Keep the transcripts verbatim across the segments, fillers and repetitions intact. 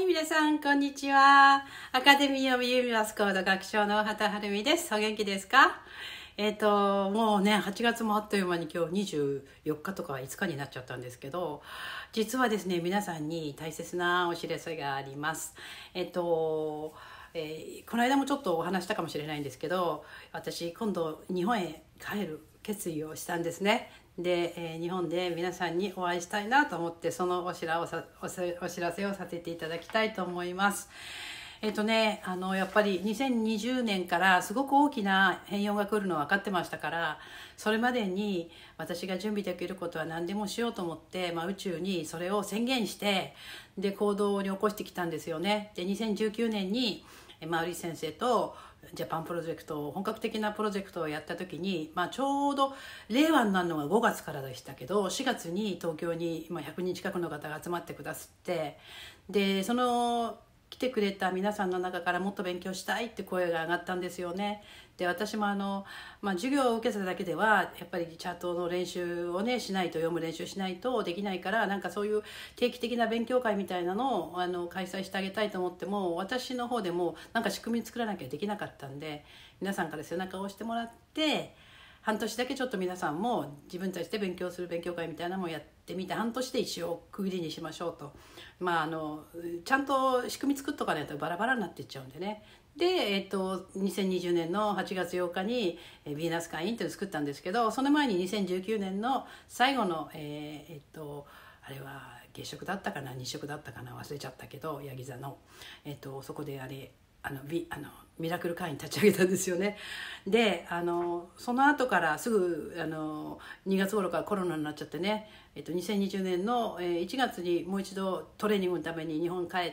皆さんこんにちは。アカデミーオブユーミラスコード学長の畑はるみです。お元気ですか？えっともうねはちがつもあっという間に今日にじゅうよっかとかいつかになっちゃったんですけど、実はですね皆さんに大切なお知らせがあります。えっとえー、この間もちょっとお話したかもしれないんですけど、私今度日本へ帰る決意をしたんですね。で、えー、日本で皆さんにお会いしたいなと思って、そのお知らせおお知らせをさせていただきたいと思います。えっとねあのやっぱりにせんにじゅうねんからすごく大きな変容が来るのは分かってましたから、それまでに私が準備できることは何でもしようと思って、まあ、宇宙にそれを宣言してで行動に起こしてきたんですよね。でにせんじゅうきゅうねんにマウリ先生とジャパンプロジェクト、本格的なプロジェクトをやった時に、まあ、ちょうど令和になるのがごがつからでしたけど、しがつに東京にひゃくにん近くの方が集まってくださって、でその来てくれた皆さんの中からもっと勉強したいって声が上がったんですよね。で私もあの、まあ、授業を受けただけではやっぱりチャートの練習をねしないと、読む練習しないとできないから、なんかそういう定期的な勉強会みたいなのをあの開催してあげたいと思っても、私の方でもなんか仕組み作らなきゃできなかったんで、皆さんから背中を押してもらって半年だけちょっと皆さんも自分たちで勉強する勉強会みたいなのもやってみて、半年で一応区切りにしましょうと。まああのちゃんと仕組み作っとかないとバラバラになっていっちゃうんでね。で、えっと、にせんにじゅうねんのはちがつようかにヴィーナス会員っていうのを作ったんですけど、その前ににせんじゅうきゅうねんの最後の、えー、えっとあれは月食だったかな日食だったかな忘れちゃったけど、ヤギ座の、えっと、そこであれあのビあのミラクル会員立ち上げたんですよね。であのその後からすぐあのにがつ頃からコロナになっちゃってね、えっと、にせんにじゅうねんのいちがつにもう一度トレーニングのために日本帰って、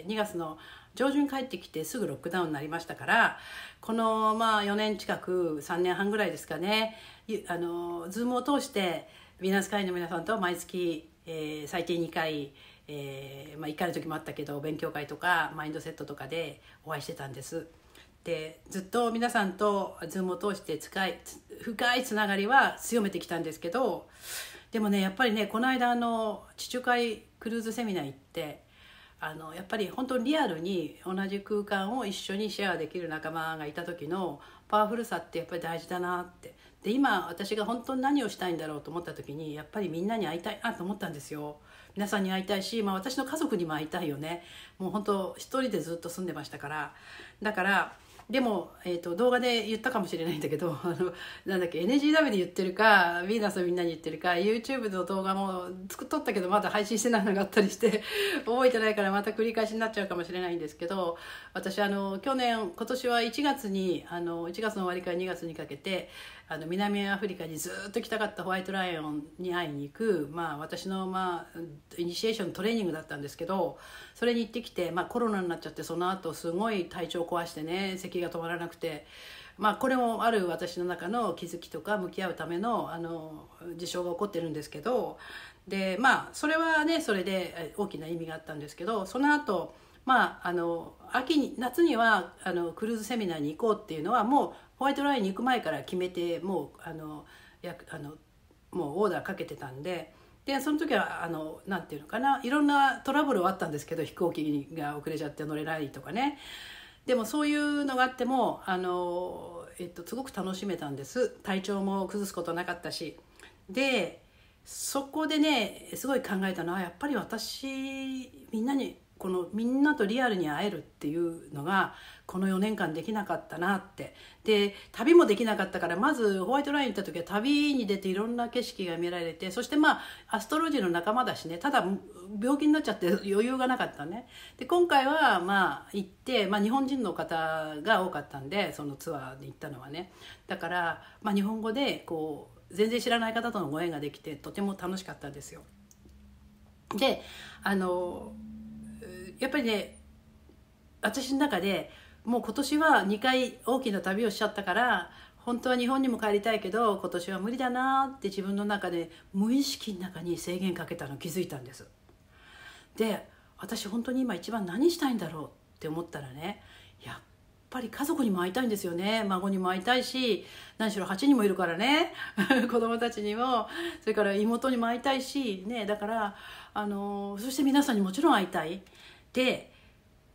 にがつの上旬帰ってきてすぐロックダウンになりましたから、このまあよねん近くさんねんはんぐらいですかね、あの Zoom を通してヴィーナス会員の皆さんと毎月、えー、最低にかい、えーまあ、いっかいの時もあったけど勉強会とかマインドセットとかでお会いしてたんです。でずっと皆さんと Zoom を通して使い深いつながりは強めてきたんですけど、でもねやっぱりねこの間あの地中海クルーズセミナー行って、あのやっぱり本当にリアルに同じ空間を一緒にシェアできる仲間がいた時のパワフルさってやっぱり大事だなって。で今私が本当に何をしたいんだろうと思った時に、やっぱりみんなに会いたいなと思ったんですよ。皆さんに会いたいし、まあ、私の家族にも会いたいよね。もう本当一人でずっと住んでましたから。だからでも、えー、と動画で言ったかもしれないんだけど、あのなんだっけ エヌジーダブリュー で言ってるかヴィーナスのみんなに言ってるか YouTube の動画も作っとったけどまだ配信してないのがあったりして覚えてないからまた繰り返しになっちゃうかもしれないんですけど、私あの去年今年はいちがつにあのいちがつの終わりからにがつにかけてあの南アフリカにずっと来たかったホワイトライオンに会いに行く、まあ、私の、まあ、イニシエーショントレーニングだったんですけど、それに行ってきて、まあ、コロナになっちゃってその後すごい体調壊してね、咳が止まらなくて、まあ、これもある私の中の気づきとか向き合うためのあの事象が起こってるんですけど、でまあそれはねそれで大きな意味があったんですけど、その後まああの秋に夏にはあのクルーズセミナーに行こうっていうのはもうホワイトラインに行く前から決めて、もうあのやあのもうオーダーかけてたんで。でその時はあのなんていうのかな、いろんなトラブルはあったんですけど、飛行機が遅れちゃって乗れないとかね。でもそういうのがあってもあの、えっと、すごく楽しめたんです。体調も崩すことなかったし。でそこでねすごい考えたのは、やっぱり私みんなにこのみんなとリアルに会えるっていうのがこのよねんかんできなかったなって。で旅もできなかったから、まずホワイトライン行った時は旅に出ていろんな景色が見られて、そしてまあアストロジーの仲間だしね、ただ病気になっちゃって余裕がなかったね。で今回はまあ行って、まあ、日本人の方が多かったんで、そのツアーで行ったのはね、だから、まあ、日本語でこう全然知らない方とのご縁ができてとても楽しかったですよ。であのやっぱりね私の中でもう今年はにかい大きな旅をしちゃったから、本当は日本にも帰りたいけど今年は無理だなって自分の中で無意識の中に制限かけたの気づいたんです。で私本当に今一番何したいんだろうって思ったらね、やっぱり家族にも会いたいんですよね。孫にも会いたいし、何しろはちにんもいるからね子供たちにも、それから妹にも会いたいしね。だからあのそして皆さんにもちろん会いたい。で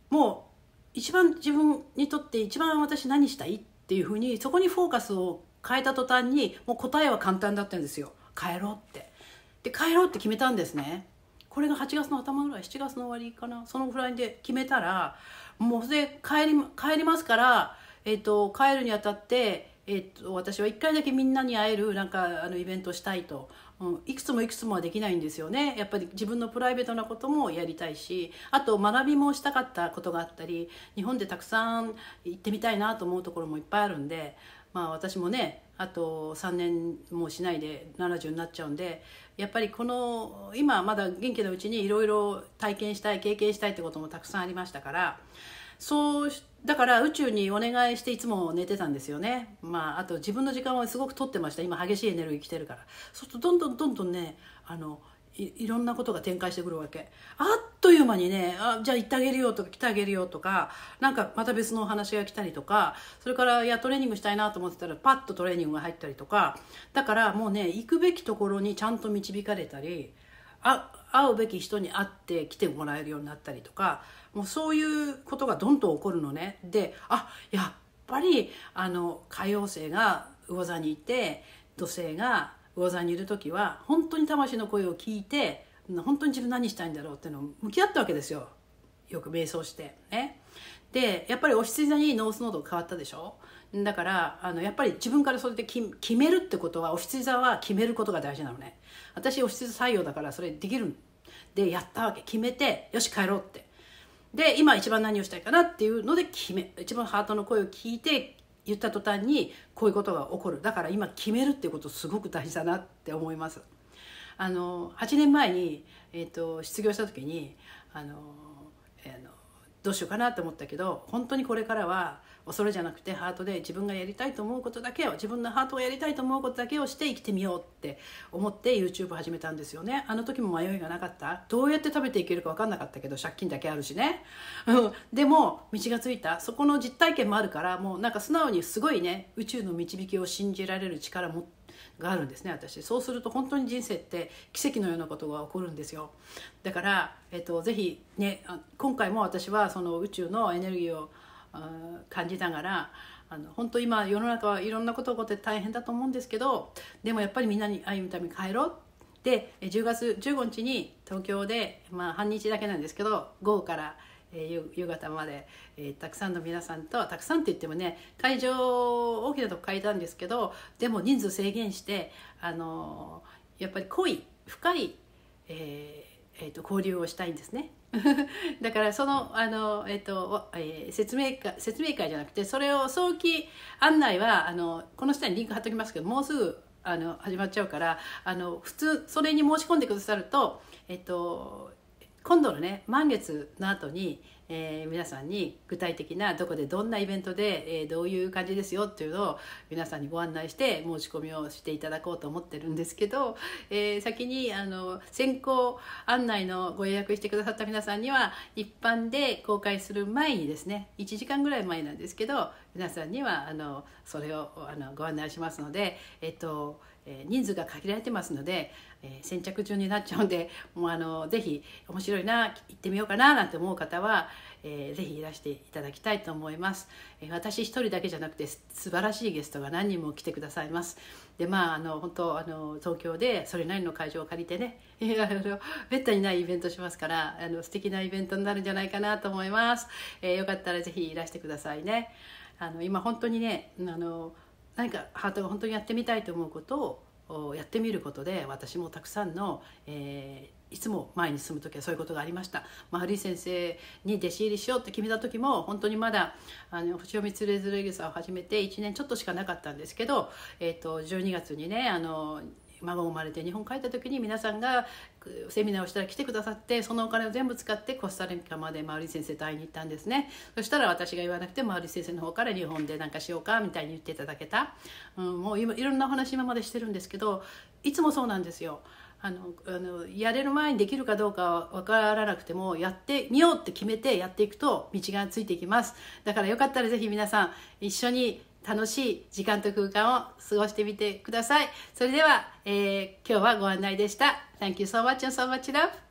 もう一番自分にとって一番私何したいっていうふうにそこにフォーカスを変えた途端にもう答えは簡単だったんですよ。帰ろうって。で帰ろうって決めたんですね。これがはちがつの頭ぐらい、しちがつの終わりかな、そのぐらいで決めたら、もうで帰り帰りますから、えー、と帰るにあたって、えー、と私はいっかいだけみんなに会えるなんかあのイベントしたいと、うん、いくつもいくつもはできないんですよね。やっぱり自分のプライベートなこともやりたいし、あと学びもしたかったことがあったり、日本でたくさん行ってみたいなと思うところもいっぱいあるんで、まあ私もねあとさんねんもしないでななじゅうになっちゃうんで、やっぱりこの今まだ元気なうちにいろいろ体験したい経験したいってこともたくさんありましたから、そうだから宇宙にお願いしていつも寝てたんですよね。まああと自分の時間をすごく取ってました。今激しいエネルギー来てるから。そうするとどんどんどんどんねあの い, いろんなことが展開してくるわけ。あっという間にね、あじゃあ行ってあげるよとか来てあげるよとか、なんかまた別のお話が来たりとか、それからいやトレーニングしたいなと思ってたらパッとトレーニングが入ったりとか、だからもうね行くべきところにちゃんと導かれたり、あ会うべき人に会って来てもらえるようになったりとか、もうそういうことがどんどん起こるのね。で、あやっぱりあの海王星が魚座にいて土星が魚座にいる時は本当に魂の声を聞いて、本当に自分何したいんだろうっていうのを向き合ったわけですよ。よく瞑想してね。でやっぱりお羊座にノースノードが変わったでしょ。だからあのやっぱり自分からそれで決めるってことは、お羊座は決めることが大事なのね。私お羊座採用だからそれできるでやったわけ。決めてよし帰ろうって。で今一番何をしたいかなっていうので決め、一番ハートの声を聞いて言った途端にこういうことが起こる。だから今決めるっていうことすごく大事だなって思います。あのはちねんまえに、えー、と失業した時にあの、えー、のどうしようかなと思ったけど、本当にこれからは恐れじゃなくてハートで自分がやりたいと思うことだけを、自分のハートがやりたいと思うことだけをして生きてみようって思って YouTube 始めたんですよね。あの時も迷いがなかった。どうやって食べていけるか分かんなかったけど、借金だけあるしね、うん、でも道がついた。そこの実体験もあるから、もうなんか素直にすごいね宇宙の導きを信じられる力もがあるんですね私。そうすると本当に人生って奇跡のようなことが起こるんですよ。だから、えっと、ぜひね今回も私はその宇宙のエネルギーを感じながら、あの本当今世の中はいろんなことが起こって大変だと思うんですけど、でもやっぱりみんなに会うために帰ろう。でじゅうがつじゅうごにちに東京で、まあ、半日だけなんですけど午後からえー、夕方まで、えー、たくさんの皆さんと、たくさんって言ってもね会場大きなとこ借りたんですけど、でも人数制限して、あのー、やっぱり濃い深い、えーえー、と交流をしたいんですねだからその、あの、えーとえー、説明会説明会じゃなくて、それを早期案内はあのこの下にリンク貼っておきますけど、もうすぐあの始まっちゃうから、あの普通それに申し込んでくださると、えっと今度のね満月の後に、えー、皆さんに具体的などこでどんなイベントで、えー、どういう感じですよっていうのを皆さんにご案内して申し込みをしていただこうと思ってるんですけど、えー、先にあの先行案内のご予約してくださった皆さんには一般で公開する前にですね、いちじかんぐらい前なんですけど、皆さんにはあのそれをあのご案内しますので、えっと人数が限られてますので、えー、先着順になっちゃうんで、もうあのぜひ面白いな、行ってみようかななんて思う方は、えー、ぜひいらしていただきたいと思います。えー、私一人だけじゃなくて素晴らしいゲストが何人も来てくださいます。でまああの本当あの東京でそれなりの会場を借りてね、あのめったにないイベントしますから、あの素敵なイベントになるんじゃないかなと思います。えー、よかったらぜひいらしてくださいね。あの今本当にね、あの何かハートが本当にやってみたいと思うことをやってみることで、私もたくさんの、えー、いつも前に進む時はそういうことがありました。まあ、春井先生に弟子入りしようって決めた時も本当にまだあの星読みつれづれ草を始めていちねんちょっとしかなかったんですけど、えー、とじゅうにがつにねあの孫が生まれて日本帰った時に皆さんがセミナーをしたら来てくださって、そのお金を全部使ってコスタリカまでマウリ先生と会いに行ったんですね。そしたら私が言わなくてマウリ先生の方から日本で何かしようかみたいに言っていただけた、うん、もう今いろんなお話今までしてるんですけど、いつもそうなんですよ。あのあのやれる前にできるかどうかは分からなくてもやってみようって決めてやっていくと道がついていきます。だからよかったらぜひ皆さん一緒に楽しい時間と空間を過ごしてみてください。それでは、えー、今日はご案内でした。Thank you so much and so much love.